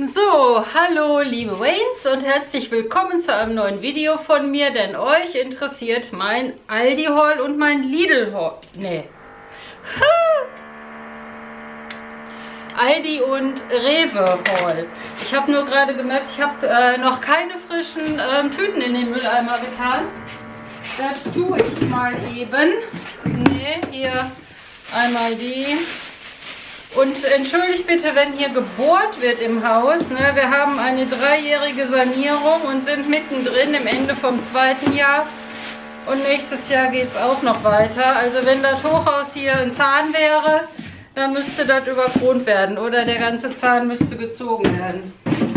So, hallo liebe Waynes und herzlich willkommen zu einem neuen Video von mir, denn euch interessiert mein Aldi-Haul und mein Lidl-Haul. Nee. Aldi und Rewe-Haul. Ich habe nur gerade gemerkt, ich habe noch keine frischen Tüten in den Mülleimer getan. Das tue ich mal eben. Nee, hier einmal die. Und entschuldigt bitte, wenn hier gebohrt wird im Haus. Ne? Wir haben eine 3-jährige Sanierung und sind mittendrin im Ende vom 2. Jahr. Und nächstes Jahr geht es auch noch weiter. Also wenn das Hochhaus hier ein Zahn wäre, dann müsste das überkront werden. Oder der ganze Zahn müsste gezogen werden.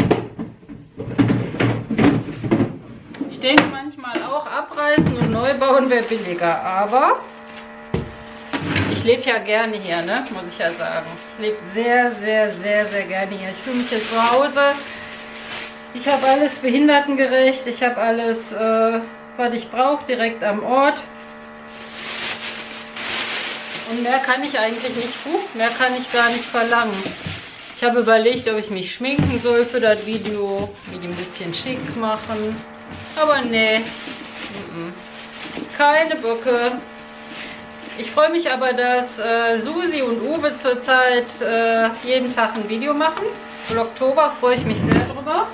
Ich denke manchmal auch, abreißen und neu bauen wäre billiger. Aber ich lebe ja gerne hier, ne? Muss ich ja sagen. Ich lebe sehr, sehr, sehr, sehr gerne hier. Ich fühle mich hier zu Hause. Ich habe alles behindertengerecht. Ich habe alles, was ich brauche, direkt am Ort. Und mehr kann ich eigentlich nicht, mehr kann ich gar nicht verlangen. Ich habe überlegt, ob ich mich schminken soll für das Video, mich ein bisschen schick machen. Aber nee, keine Böcke. Ich freue mich aber, dass Susi und Uwe zurzeit jeden Tag ein Video machen. Vlogtober freue ich mich sehr drüber.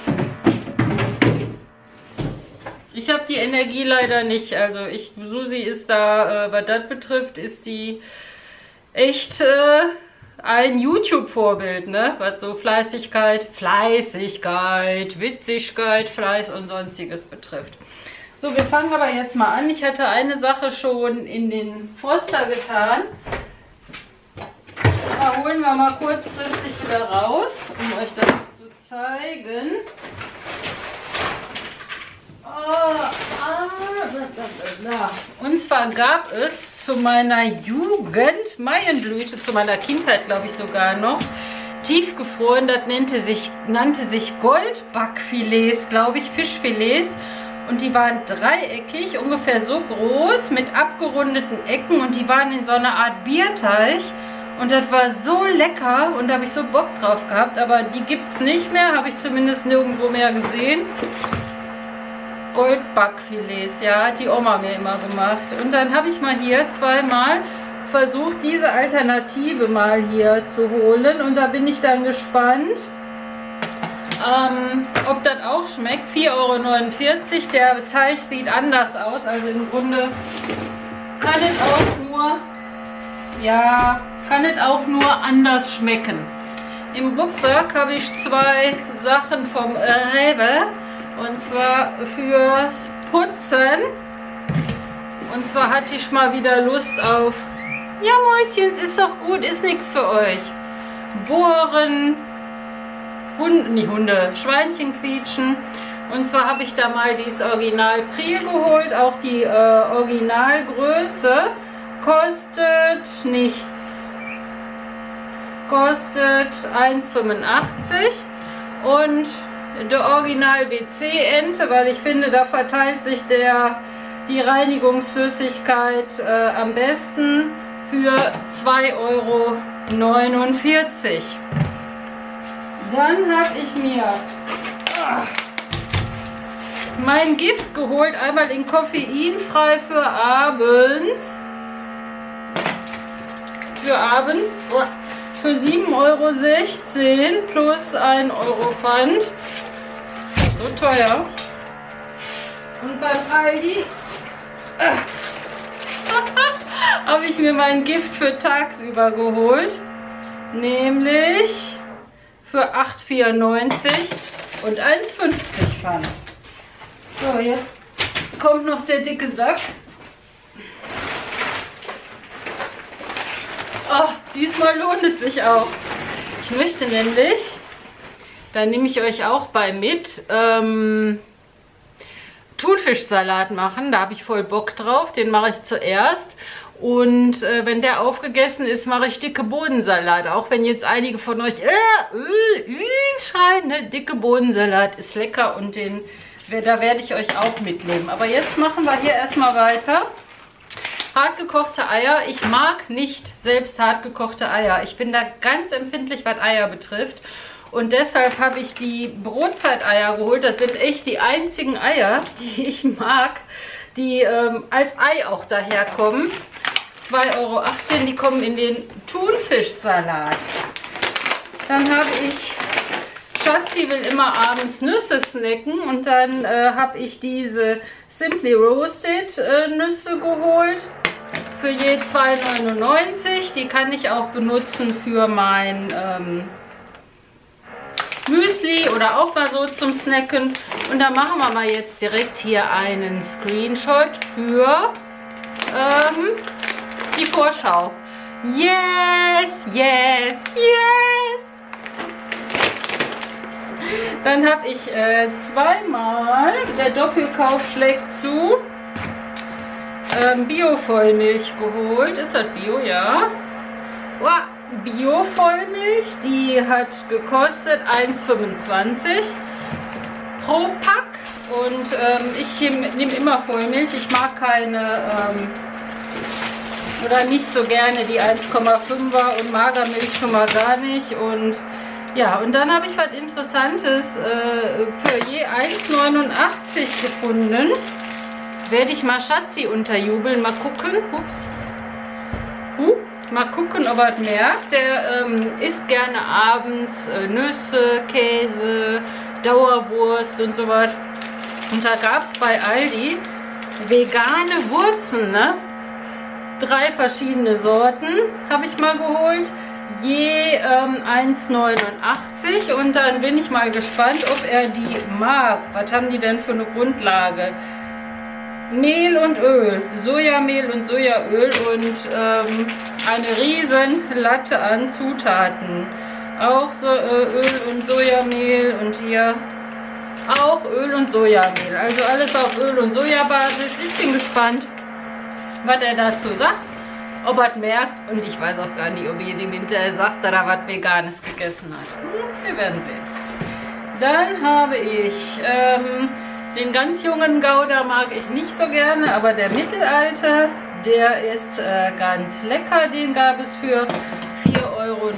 Ich habe die Energie leider nicht. Also Susi ist da, was das betrifft, ist sie echt ein YouTube-Vorbild, ne? Was so Fleißigkeit, Witzigkeit, Fleiß und sonstiges betrifft. So, wir fangen aber jetzt mal an. Ich hatte eine Sache schon in den Froster getan. Da holen wir mal kurzfristig wieder raus, um euch das zu zeigen. Und zwar gab es zu meiner Jugend, Maienblüte, zu meiner Kindheit glaube ich sogar noch, tiefgefroren, das nannte sich Goldbackfilets, glaube ich, Fischfilets. Und die waren dreieckig, ungefähr so groß, mit abgerundeten Ecken und die waren in so einer Art Bierteig. Und das war so lecker und da habe ich so Bock drauf gehabt, aber die gibt es nicht mehr, habe ich zumindest nirgendwo mehr gesehen. Goldbackfilets, ja, hat die Oma mir immer gemacht. Und dann habe ich mal hier zweimal versucht, diese Alternative mal hier zu holen und da bin ich dann gespannt, ob das auch schmeckt. 4,49 €. Der Teig sieht anders aus. Also im Grunde kann es auch nur anders schmecken. Im Rucksack habe ich 2 Sachen vom Rewe. Und zwar fürs Putzen. Und zwar hatte ich mal wieder Lust auf, ja Mäuschen, es ist doch gut, ist nichts für euch. Bohren. Schweinchen quietschen. Und zwar habe ich da mal dieses Original Priel geholt, auch die Originalgröße. Kostet nichts. Kostet 1,85 € und der Original WC-Ente, weil ich finde, da verteilt sich die Reinigungsflüssigkeit am besten, für 2,49 €. Dann habe ich mir mein Gift geholt, einmal in koffeinfrei für abends. Für 7,16 € plus 1 € Pfand. So teuer. Und beim Aldi habe ich mir mein Gift für tagsüber geholt. Nämlich für 8,94 € und 1,50 Pfand. So, jetzt kommt noch der dicke Sack. Oh, diesmal lohnt es sich auch. Ich möchte nämlich, da nehme ich euch auch bei mit, Thunfischsalat machen. Da habe ich voll Bock drauf. Den mache ich zuerst. Und wenn der aufgegessen ist, mache ich dicke Bohnensalat. Auch wenn jetzt einige von euch schreien, ne? Dicke Bohnensalat ist lecker und da werde ich euch auch mitnehmen. Aber jetzt machen wir hier erstmal weiter. Hartgekochte Eier. Ich mag nicht selbst hartgekochte Eier. Ich bin da ganz empfindlich, was Eier betrifft. Und deshalb habe ich die Brotzeiteier geholt. Das sind echt die einzigen Eier, die ich mag, die als Ei auch daherkommen. 2,18 Euro, die kommen in den Thunfischsalat. Dann habe ich, Schatzi will immer abends Nüsse snacken und dann habe ich diese Simply Roasted Nüsse geholt. Für je 2,99. Die kann ich auch benutzen für mein Müsli oder auch mal so zum Snacken. Und da machen wir mal jetzt direkt hier einen Screenshot für die Vorschau. Yes, yes, yes! Dann habe ich zweimal, der Doppelkauf schlägt zu, Bio-Vollmilch geholt. Ist das Bio? Ja. Wow. Bio-Vollmilch, die hat gekostet 1,25 pro Pack. Und ich nehme immer Vollmilch. Ich mag keine oder nicht so gerne die 1,5er und Magermilch schon mal gar nicht. Und ja, und dann habe ich was Interessantes für je 1,89 gefunden. Werde ich mal Schatzi unterjubeln. Mal gucken. Ups. Mal gucken, ob er es merkt. Der isst gerne abends Nüsse, Käse, Dauerwurst und so was. Und da gab es bei Aldi vegane Wurzen, ne? 3 verschiedene Sorten habe ich mal geholt. Je 1,89 und dann bin ich mal gespannt, ob er die mag. Was haben die denn für eine Grundlage? Mehl und Öl, Sojamehl und Sojaöl und eine riesen Latte an Zutaten. Auch so Öl und Sojamehl und hier auch Öl und Sojamehl. Also alles auf Öl- und Sojabasis. Ich bin gespannt, was er dazu sagt, ob er es merkt. Und ich weiß auch gar nicht, ob ihr dem hinterher sagt, dass er was Veganes gegessen hat. Wir werden sehen. Dann habe ich den ganz jungen Gouda mag ich nicht so gerne, aber der mittelalte, der ist ganz lecker. Den gab es für 4,49 Euro.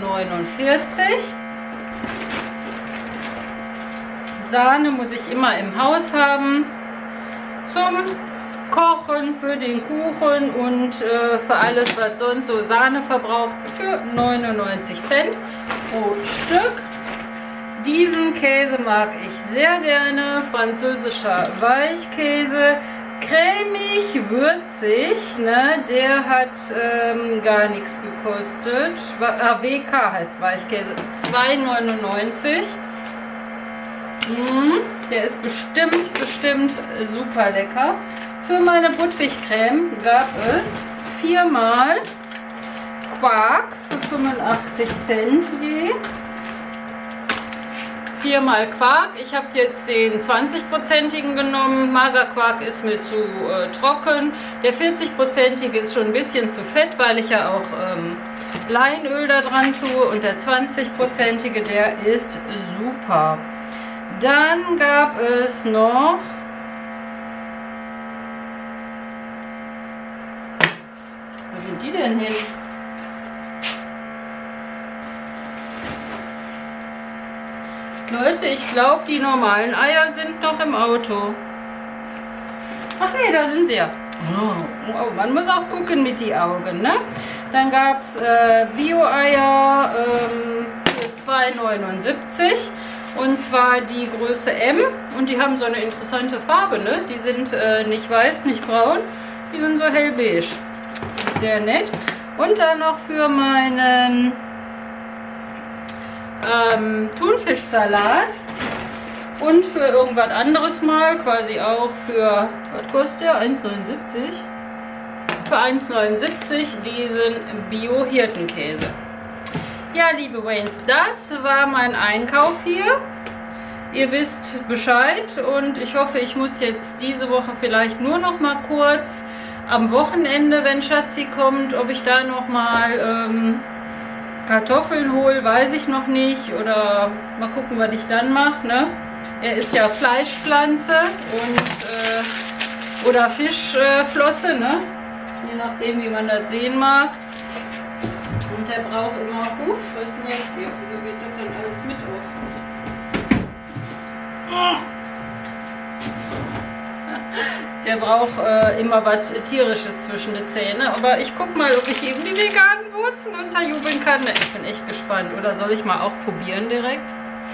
Sahne muss ich immer im Haus haben zum Kochen, für den Kuchen und für alles, was sonst so Sahne verbraucht, für 99 Cent pro Stück. Diesen Käse mag ich sehr gerne, französischer Weichkäse, cremig, würzig, ne? Der hat gar nichts gekostet. WK heißt Weichkäse, 2,99. Der ist bestimmt super lecker. Für meine Budwig-Creme gab es 4-mal Quark für 85 Cent je. 4-mal Quark. Ich habe jetzt den 20-prozentigen genommen. Magerquark ist mir zu trocken. Der 40-prozentige ist schon ein bisschen zu fett, weil ich ja auch Leinöl da dran tue. Und der 20-prozentige, der ist super. Dann gab es noch wo sind die denn hin? Leute, ich glaube, die normalen Eier sind noch im Auto. Ach nee, da sind sie ja. Oh, man muss auch gucken mit die Augen, ne? Dann gab es Bio-Eier für 2,79 und zwar die Größe M und die haben so eine interessante Farbe, ne? Die sind nicht weiß, nicht braun, die sind so hellbeige. Sehr nett. Und dann noch für meinen Thunfischsalat und für irgendwas anderes mal, quasi auch für, was kostet der? 1,79? Für 1,79 diesen Bio-Hirtenkäse. Ja, liebe Waynes, das war mein Einkauf hier. Ihr wisst Bescheid und ich hoffe, ich muss jetzt diese Woche vielleicht nur noch mal kurz am Wochenende, wenn Schatzi kommt, ob ich da noch mal Kartoffeln hole, weiß ich noch nicht. Oder mal gucken, was ich dann mache. Ne? Er ist ja Fleischpflanze und oder Fischflosse, ne? Je nachdem, wie man das sehen mag. Und der braucht immer, ups, was ist denn jetzt hier? Wieso geht das denn alles mit auf? Der braucht immer was Tierisches zwischen den Zähnen. Aber ich guck mal, ob ich eben die veganen Wurzeln unterjubeln kann. Ich bin echt gespannt. Oder soll ich mal auch probieren direkt?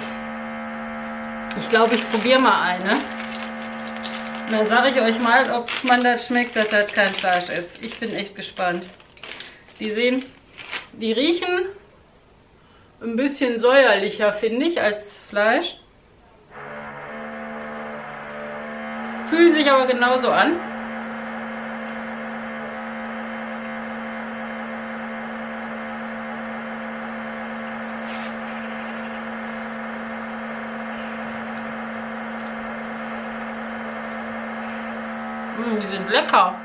Ich glaube, ich probiere mal eine. Und dann sage ich euch mal, ob man das schmeckt, dass das kein Fleisch ist. Ich bin echt gespannt. Die riechen ein bisschen säuerlicher, finde ich, als Fleisch. Fühlen sich aber genauso an. Die sind lecker.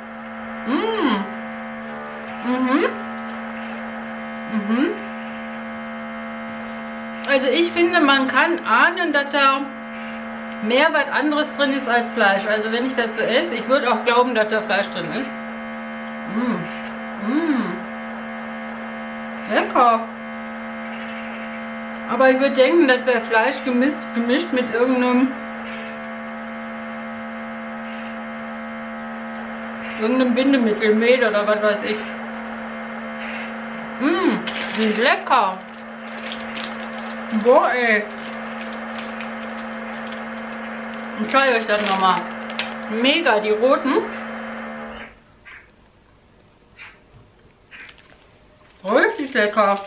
Also ich finde, man kann ahnen, dass da mehr was anderes drin ist als Fleisch. Also wenn ich dazu esse, ich würde auch glauben, dass da Fleisch drin ist. Lecker. Aber ich würde denken, das wäre Fleisch gemischt mit irgendeinem Bindemittel, Mehl oder was weiß ich. Sind lecker. Boah, ey. Ich zeige euch das nochmal. Mega, die roten. Richtig lecker.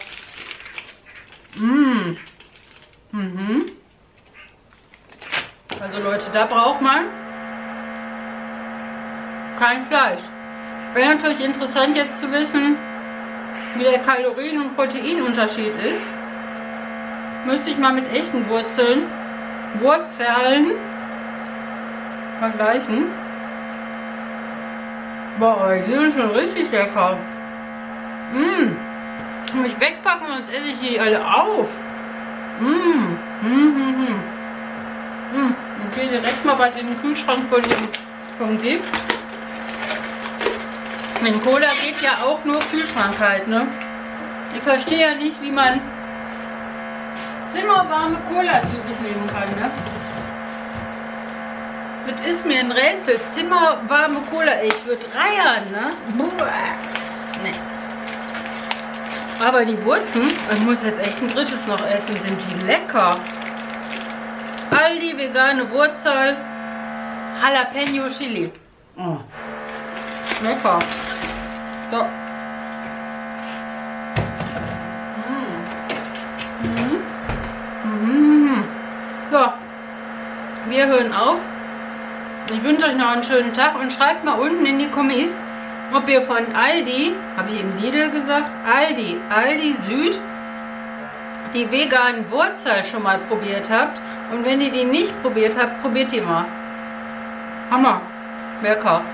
Also Leute, da braucht man kein Fleisch. Wäre natürlich interessant jetzt zu wissen, wie der Kalorien- und Proteinunterschied ist. Müsste ich mal mit echten Wurzeln vergleichen. Boah, die sind schon richtig lecker. Muss ich wegpacken, sonst esse ich die alle auf. Okay, direkt mal was in den Kühlschrank von gibt. Mit Cola geht ja auch nur Kühlschrank halt, ne? Ich verstehe ja nicht, wie man zimmerwarme Cola zu sich nehmen kann, ne? Das ist mir ein Rätsel. Zimmerwarme Cola, ich würde reiern, ne? Nee. Aber die Wurzeln, ich muss jetzt echt ein drittes noch essen, sind die lecker. Aldi vegane Wurzel, Jalapeno Chili. Oh. Lecker. So. Ja, wir hören auf. Ich wünsche euch noch einen schönen Tag und schreibt mal unten in die Kommis, ob ihr von Aldi, habe ich eben Lidl gesagt, Aldi Süd, die veganen Wurzel schon mal probiert habt. Und wenn ihr die nicht probiert habt, probiert die mal. Hammer. Lecker.